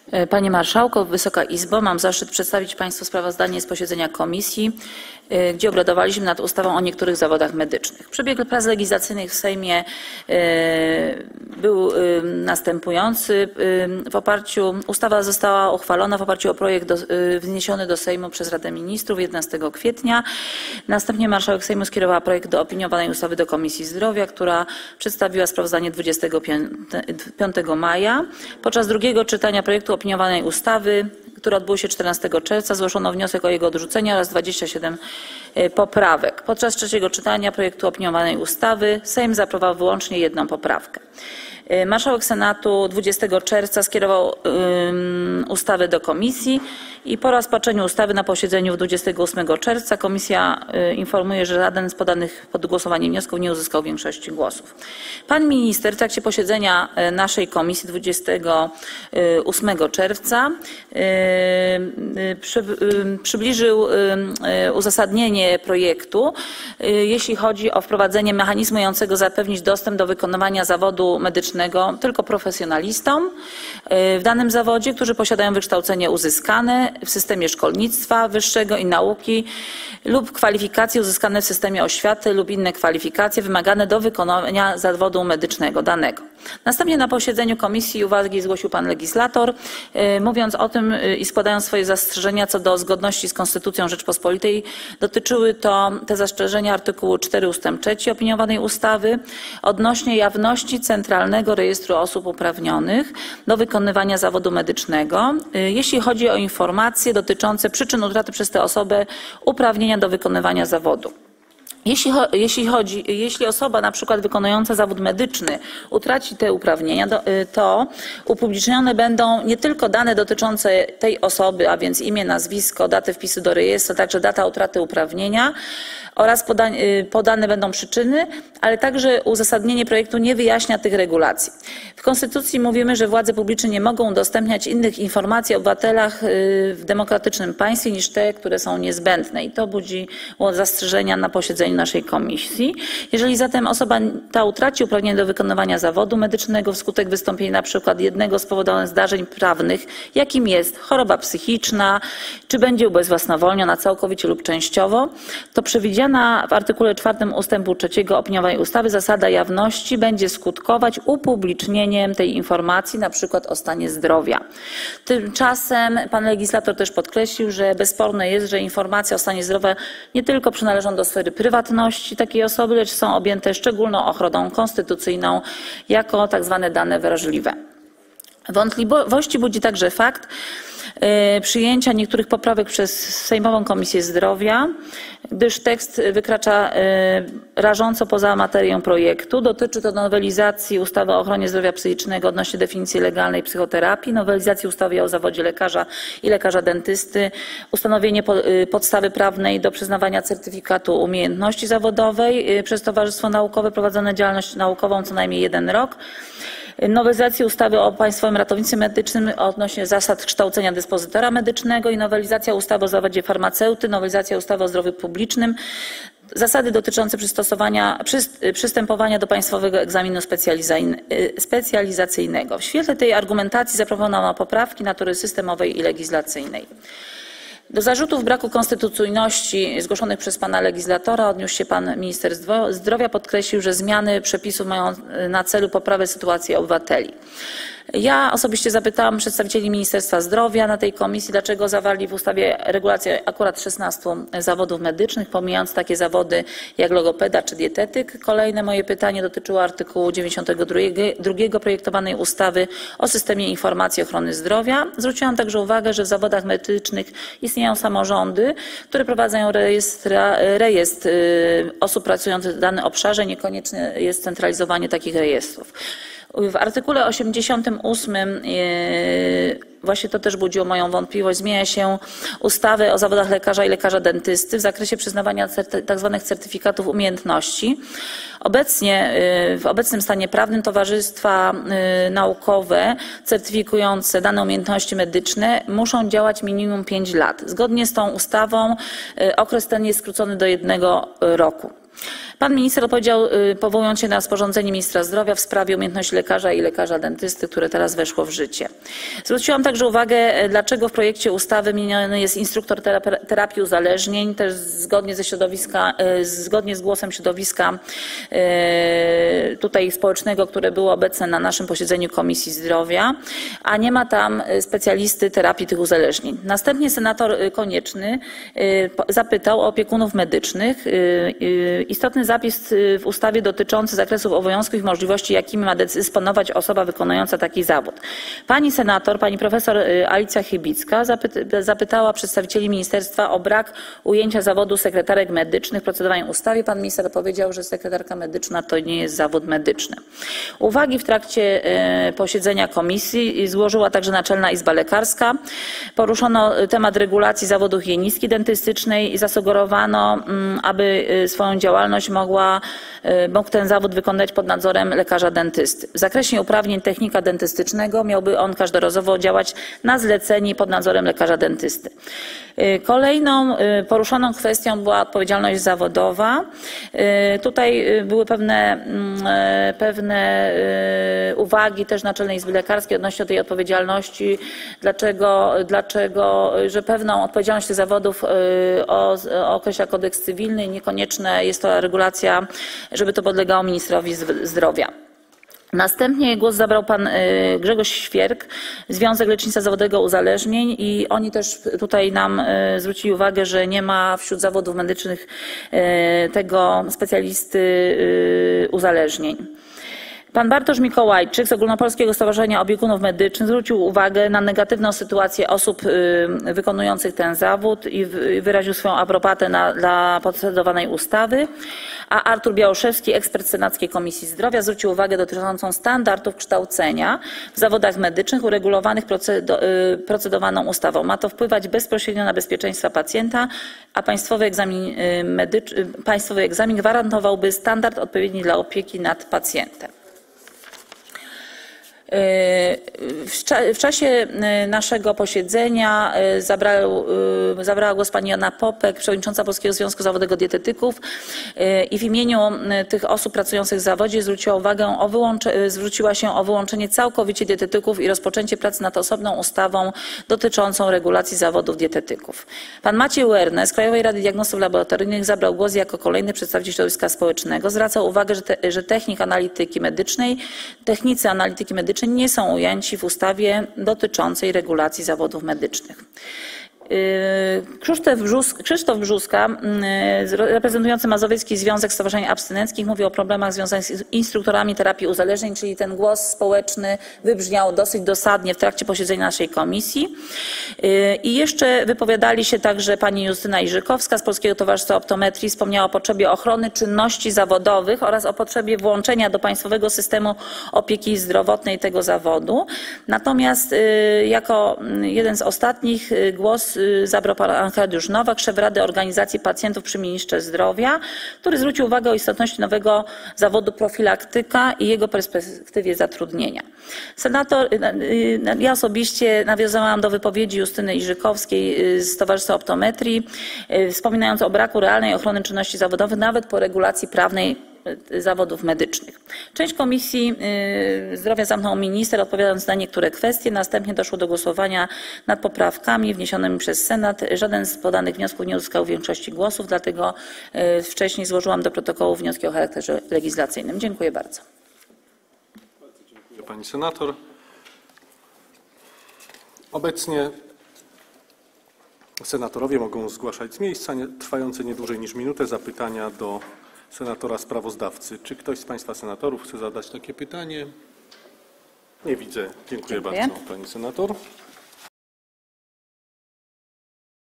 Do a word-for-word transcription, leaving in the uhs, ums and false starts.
Panie Marszałku, Wysoka Izbo, mam zaszczyt przedstawić Państwu sprawozdanie z posiedzenia komisji, gdzie obradowaliśmy nad ustawą o niektórych zawodach medycznych. Przebieg prac legislacyjnych w Sejmie był następujący. W oparciu, ustawa została uchwalona w oparciu o projekt do, wniesiony do Sejmu przez Radę Ministrów jedenastego kwietnia. Następnie marszałek Sejmu skierowała projekt do opiniowanej ustawy do Komisji Zdrowia, która przedstawiła sprawozdanie dwudziestego piątego maja. Podczas drugiego czytania projektu opiniowanej ustawy, które odbyło się czternastego czerwca, zgłoszono wniosek o jego odrzucenie oraz dwadzieścia siedem poprawek. Podczas trzeciego czytania projektu opiniowanej ustawy Sejm zaaprobował wyłącznie jedną poprawkę. Marszałek Senatu dwudziestego czerwca skierował um, ustawę do komisji i po rozpatrzeniu ustawy na posiedzeniu dwudziestego ósmego czerwca komisja y, informuje, że żaden z podanych pod głosowanie wniosków nie uzyskał większości głosów. Pan minister w trakcie posiedzenia naszej komisji dwudziestego ósmego czerwca y, y, przy, y, przybliżył y, uzasadnienie projektu, y, jeśli chodzi o wprowadzenie mechanizmu mającego zapewnić dostęp do wykonywania zawodu medycznego tylko profesjonalistom w danym zawodzie, którzy posiadają wykształcenie uzyskane w systemie szkolnictwa wyższego i nauki lub kwalifikacje uzyskane w systemie oświaty lub inne kwalifikacje wymagane do wykonania zawodu medycznego danego. Następnie na posiedzeniu komisji uwagi zgłosił pan legislator, mówiąc o tym i składając swoje zastrzeżenia co do zgodności z Konstytucją Rzeczpospolitej. Dotyczyły to te zastrzeżenia artykułu cztery ustęp trzeci opiniowanej ustawy odnośnie jawności Centralnego Rejestru Osób Uprawnionych do wykonywania zawodu medycznego, jeśli chodzi o informacje dotyczące przyczyn utraty przez tę osobę uprawnienia do wykonywania zawodu. Jeśli, jeśli, chodzi, jeśli osoba na przykład wykonująca zawód medyczny utraci te uprawnienia, to upublicznione będą nie tylko dane dotyczące tej osoby, a więc imię, nazwisko, datę wpisu do rejestru, a także data utraty uprawnienia oraz podane, podane będą przyczyny, ale także uzasadnienie projektu nie wyjaśnia tych regulacji. W Konstytucji mówimy, że władze publiczne nie mogą udostępniać innych informacji o obywatelach w demokratycznym państwie niż te, które są niezbędne i to budziło zastrzeżenia na posiedzeniu naszej komisji. Jeżeli zatem osoba ta utraci uprawnienie do wykonywania zawodu medycznego wskutek wystąpienia na przykład jednego z powodowanych zdarzeń prawnych, jakim jest choroba psychiczna, czy będzie ubezwłasnowolniona całkowicie lub częściowo, to przewidziana w artykule czwartym ustępu trzeciego opiniowanej ustawy zasada jawności będzie skutkować upublicznieniem tej informacji, na przykład o stanie zdrowia. Tymczasem pan legislator też podkreślił, że bezsporne jest, że informacje o stanie zdrowia nie tylko przynależą do sfery prywatności takiej osoby, lecz są objęte szczególną ochroną konstytucyjną jako tak zwane dane wrażliwe. Wątpliwości budzi także fakt przyjęcia niektórych poprawek przez Sejmową Komisję Zdrowia, gdyż tekst wykracza rażąco poza materię projektu. Dotyczy to nowelizacji ustawy o ochronie zdrowia psychicznego odnośnie definicji legalnej psychoterapii, nowelizacji ustawy o zawodzie lekarza i lekarza dentysty, ustanowienie podstawy prawnej do przyznawania certyfikatu umiejętności zawodowej przez towarzystwo naukowe prowadzące działalność naukową co najmniej jeden rok, nowelizacji ustawy o Państwowym Ratownictwie Medycznym odnośnie zasad kształcenia dyspozytora medycznego i nowelizacja ustawy o zawodzie farmaceuty, nowelizacja ustawy o zdrowiu publicznym, zasady dotyczące przystosowania, przystępowania do państwowego egzaminu specjalizacyjnego. W świetle tej argumentacji zaproponowano poprawki natury systemowej i legislacyjnej. Do zarzutów braku konstytucyjności zgłoszonych przez pana legislatora odniósł się pan minister zdrowia, podkreślił, że zmiany przepisów mają na celu poprawę sytuacji obywateli. Ja osobiście zapytałam przedstawicieli Ministerstwa Zdrowia na tej komisji, dlaczego zawarli w ustawie regulację akurat szesnastu zawodów medycznych, pomijając takie zawody jak logopeda czy dietetyk. Kolejne moje pytanie dotyczyło artykułu dziewięćdziesiątego drugiego projektowanej ustawy o systemie informacji ochrony zdrowia. Zwróciłam także uwagę, że w zawodach medycznych istnieją samorządy, które prowadzą rejestr, rejestr osób pracujących w danym obszarze. Niekonieczne jest centralizowanie takich rejestrów. W artykule osiemdziesiątym ósmym właśnie to też budziło moją wątpliwość. Zmienia się ustawę o zawodach lekarza i lekarza dentysty w zakresie przyznawania tzw. certyfikatów umiejętności. Obecnie, w obecnym stanie prawnym towarzystwa naukowe certyfikujące dane umiejętności medyczne muszą działać minimum pięć lat. Zgodnie z tą ustawą okres ten jest skrócony do jednego roku. Pan minister odpowiedział, powołując się na rozporządzenie ministra zdrowia w sprawie umiejętności lekarza i lekarza dentysty, które teraz weszło w życie. Zwróciłam także uwagę, dlaczego w projekcie ustawy wymieniony jest instruktor terapii uzależnień, też zgodnie ze środowiska, zgodnie z głosem środowiska tutaj społecznego, które było obecne na naszym posiedzeniu Komisji Zdrowia, a nie ma tam specjalisty terapii tych uzależnień. Następnie senator Konieczny zapytał o opiekunów medycznych. Istotny zapis w ustawie dotyczący zakresów obowiązków i możliwości, jakimi ma dysponować osoba wykonująca taki zawód. Pani senator, pani profesor Alicja Chybicka zapytała przedstawicieli ministerstwa o brak ujęcia zawodu sekretarek medycznych w procedowaniu ustawy. Pan minister powiedział, że sekretarka medyczna to nie jest zawód medyczny. Uwagi w trakcie posiedzenia komisji złożyła także Naczelna Izba Lekarska. Poruszono temat regulacji zawodu higienistki dentystycznej i zasugerowano, aby swoją działalność mogła, mógł ten zawód wykonać pod nadzorem lekarza dentysty. W zakresie uprawnień technika dentystycznego miałby on każdorazowo działać na zlecenie pod nadzorem lekarza dentysty. Kolejną poruszoną kwestią była odpowiedzialność zawodowa. Tutaj były pewne, pewne uwagi też Naczelnej Izby Lekarskiej odnośnie tej odpowiedzialności, dlaczego, dlaczego że pewną odpowiedzialność tych zawodów określa kodeks cywilny i niekonieczne jest to regulacja, żeby to podlegało ministrowi zdrowia. Następnie głos zabrał pan Grzegorz Świerk, Związek Lecznictwa Zawodowego Uzależnień i oni też tutaj nam zwrócili uwagę, że nie ma wśród zawodów medycznych tego specjalisty uzależnień. Pan Bartosz Mikołajczyk z Ogólnopolskiego Stowarzyszenia Opiekunów Medycznych zwrócił uwagę na negatywną sytuację osób wykonujących ten zawód i wyraził swoją aprobatę na, dla procedowanej ustawy. A Artur Białoszewski, ekspert Senackiej Komisji Zdrowia, zwrócił uwagę dotyczącą standardów kształcenia w zawodach medycznych uregulowanych procedowaną ustawą. Ma to wpływać bezpośrednio na bezpieczeństwo pacjenta, a państwowy egzamin, medycz, państwowy egzamin gwarantowałby standard odpowiedni dla opieki nad pacjentem. W czasie naszego posiedzenia zabrał, zabrała głos pani Joanna Popek, przewodnicząca Polskiego Związku Zawodowego Dietetyków i w imieniu tych osób pracujących w zawodzie zwróciła uwagę o wyłącze, zwróciła się o wyłączenie całkowicie dietetyków i rozpoczęcie pracy nad osobną ustawą dotyczącą regulacji zawodów dietetyków. Pan Maciej Łerne z Krajowej Rady Diagnostów Laboratoryjnych zabrał głos jako kolejny przedstawiciel środowiska społecznego. Zwracał uwagę, że, te, że technik analityki medycznej, technicy analityki medycznej nie są ujęci w ustawie dotyczącej regulacji zawodów medycznych. Krzysztof Brzuska, reprezentujący Mazowiecki Związek Stowarzyszeń Abstynenckich, mówi o problemach związanych z instruktorami terapii uzależnień, czyli ten głos społeczny wybrzmiał dosyć dosadnie w trakcie posiedzenia naszej komisji. I jeszcze wypowiadali się także pani Justyna Iżykowska z Polskiego Towarzystwa Optometrii, wspomniała o potrzebie ochrony czynności zawodowych oraz o potrzebie włączenia do państwowego systemu opieki zdrowotnej tego zawodu. Natomiast jako jeden z ostatnich głos zabrał pan Arkadiusz Nowak, szef Rady Organizacji Pacjentów przy Ministrze Zdrowia, który zwrócił uwagę o istotności nowego zawodu profilaktyka i jego perspektywie zatrudnienia. Senator, ja osobiście nawiązałam do wypowiedzi Justyny Iżykowskiej z Towarzystwa Optometrii, wspominając o braku realnej ochrony czynności zawodowych nawet po regulacji prawnej zawodów medycznych. Część Komisji Zdrowia zamknął minister, odpowiadając na niektóre kwestie. Następnie doszło do głosowania nad poprawkami wniesionymi przez Senat. Żaden z podanych wniosków nie uzyskał większości głosów, dlatego wcześniej złożyłam do protokołu wnioski o charakterze legislacyjnym. Dziękuję bardzo. Bardzo dziękuję pani senator. Obecnie senatorowie mogą zgłaszać z miejsca trwające nie dłużej niż minutę zapytania do senatora sprawozdawcy. Czy ktoś z państwa senatorów chce zadać takie pytanie? Nie widzę. Dziękuję, Dziękuję. bardzo pani senator.